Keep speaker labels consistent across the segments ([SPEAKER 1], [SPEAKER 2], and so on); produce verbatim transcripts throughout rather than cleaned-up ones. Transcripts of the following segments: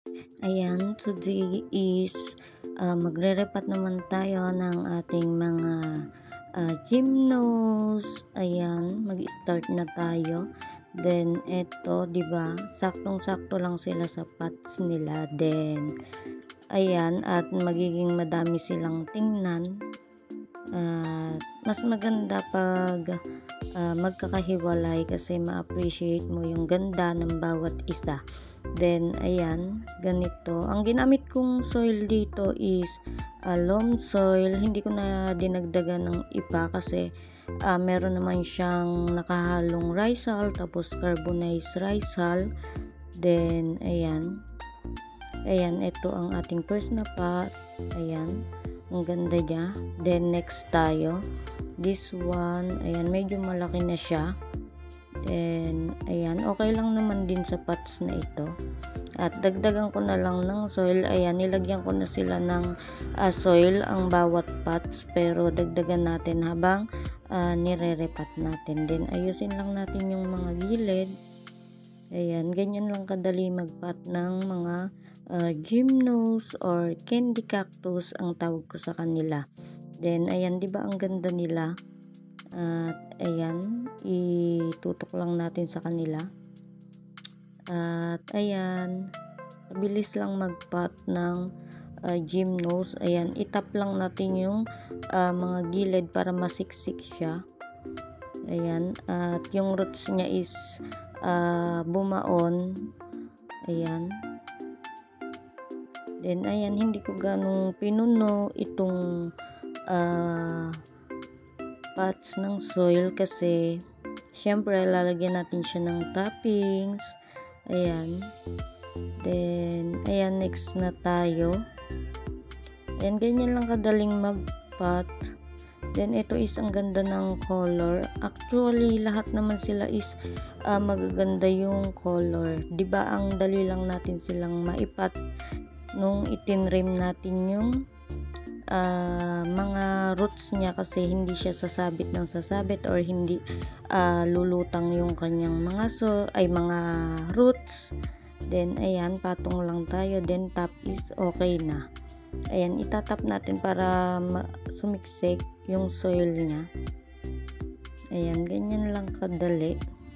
[SPEAKER 1] Ayan, today is uh, magre-repat naman tayo ng ating mga uh, gymnos. Ayan, mag-start na tayo. Then, eto, di ba? Saktong-sakto lang sila sa pots nila. Then, ayan, at magiging madami silang tingnan. Uh, mas maganda pag uh, magkakahiwalay kasi ma-appreciate mo yung ganda ng bawat isa. Then, ayan, ganito. Ang ginamit kong soil dito is uh, loam soil. Hindi ko na dinagdagan ng ipa kasi uh, meron naman siyang nakahalong risal, tapos carbonized risal. Then, ayan. Ayan, ito ang ating first na pot. Ayan, ang ganda niya. Then, next tayo. This one, ayan, medyo malaki na siya. Then, ayan, okay lang naman din sa pots na ito. At dagdagan ko na lang ng soil. Ayan, nilagyan ko na sila ng uh, soil ang bawat pots. Pero dagdagan natin habang uh, nire-repat natin. Then, ayusin lang natin yung mga gilid. Ayan, ganyan lang kadali magpat ng mga uh, gymnos or candy cactus ang tawag ko sa kanila. Then, ayan, di ba ang ganda nila? At ayan, itutok lang natin sa kanila. At ayan, mabilis lang magpat ng uh, gymnos. Ayan, itap lang natin yung uh, mga gilid para masiksik siya. Ayan, at yung roots niya is uh, bumaon. Ayan. Then ayan, hindi ko ganong pinuno itong uh, pots ng soil kasi syempre lalagyan natin siya ng toppings. Ayan. Then, ayan, next na tayo. Ayan, ganyan lang kadaling mag-pot. Then, ito is ang ganda ng color. Actually, lahat naman sila is uh, magaganda yung color. Diba, ang dali lang natin silang maipat nung itinrim natin yung Uh, mga roots niya kasi hindi siya sasabit ng sasabit or hindi uh, lulutang yung kanyang mga so ay mga roots. Then ayan, patong lang tayo. Then top is okay na. Ayan, itatap natin para sumiksik yung soil niya. Ayan, ganyan lang kadali.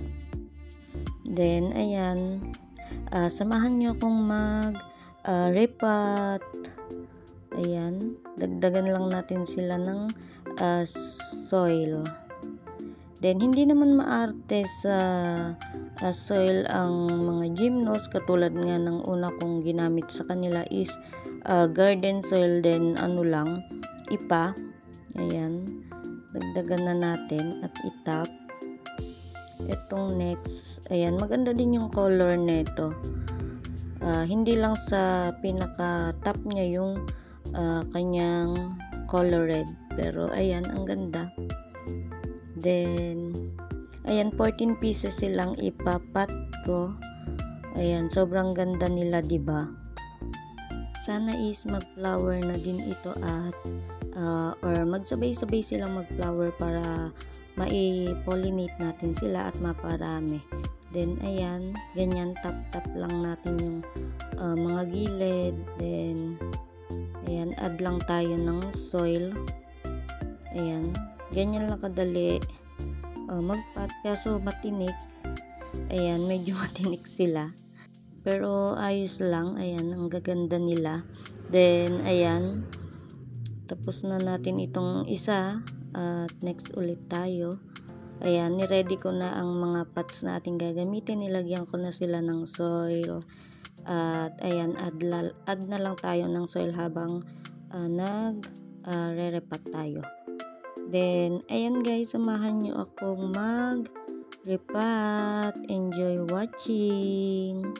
[SPEAKER 1] Then ayan, uh, samahan nyo akong mag uh, repat. Ayan, dagdagan lang natin sila ng uh, soil. Then, hindi naman maarte sa uh, soil ang mga gymnos. Katulad nga ng una kong ginamit sa kanila is uh, garden soil. Then, ano lang, ipa. Ayan, dagdagan na natin at itap. Itong next, ayan, maganda din yung color nito. Uh, hindi lang sa pinaka-top niya yung Uh, kanyang color red, pero ayan, ang ganda. Then ayan, fourteen pieces silang ipapat ko. Ayan, sobrang ganda nila, diba? Sana is mag-flower na din ito at uh, or magsabay-sabay silang mag-flower para mai-pollinate natin sila at maparami. Then ayan, ganyan, tap-tap lang natin yung uh, mga gilid. Then ayan, add lang tayo ng soil. Ayan, ganyan lang kadali uh, magpat. Kaso matinik. Ayan, medyo matinik sila. Pero ayos lang. Ayan, ang gaganda nila. Then, ayan, tapos na natin itong isa. At uh, next ulit tayo. Ayan, niready ko na ang mga pots na ating gagamitin. Nilagyan ko na sila ng soil. At ayan, add, la, add na lang tayo ng soil habang uh, nag uh, re-repat tayo. Then ayan guys, samahan nyo akong mag repat. Enjoy watching.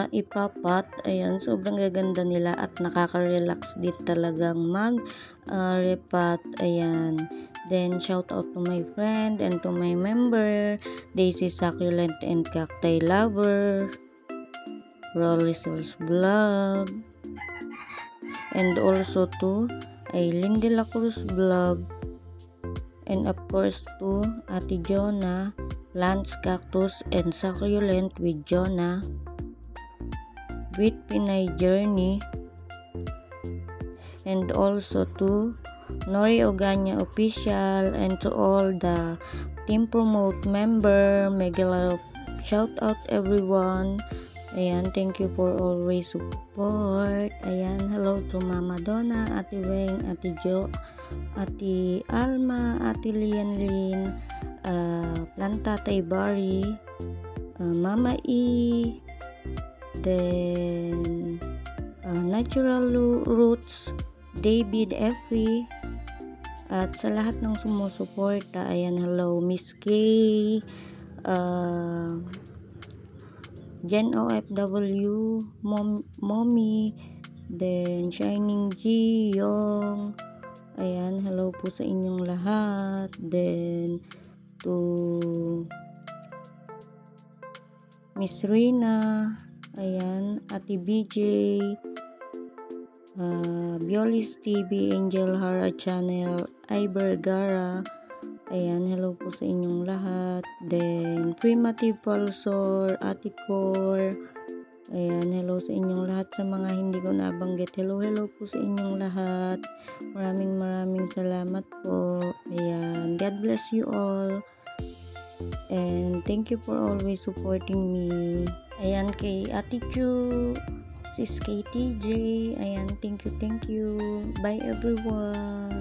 [SPEAKER 1] ipapat. Ayan, sobrang gaganda nila at nakaka-relax din talagang mag uh, repat. Ayan. Then, shout out to my friend and to my member, Daisy Succulent and Cacti Lover, Rolly Sales Vlog, and also to Aileen De La Cruz Vlog, and of course to Ate Jonah, Plants, Cactus, and Succulent with Jonah, with Pinay Journey, and also to Nori Oganya Official, and to all the Team Promote member. Mega shout out everyone. Ayan, thank you for always support. Ayan, hello to Mama Donna, Ate Weng, Ate Jo, Ate Alma, Ate Lian Lin, uh, Planta Taybari, uh, Mama E, then uh, Natural Roots, David Effie, at sa lahat ng sumusuporta. Ayan, hello Miss K, uh, Jen O F W, Mom, Mommy, then Shining G, Yong. Ayan, hello po sa inyong lahat. Then to Miss Rina, ayan, Ate B J, uh, Biolis T V, Angel Hara Channel, Iber Gara. Ayan, hello po sa inyong lahat. Then, Primitive Pulsor, Ate Core. Ayan, hello sa inyong lahat. Sa mga hindi ko nabanggit, hello, hello po sa inyong lahat. Maraming maraming salamat po. Ayan, God bless you all. And thank you for always supporting me. Ayan, kay Ate Chu, Sis K T J. Ayan, thank you, thank you. Bye everyone.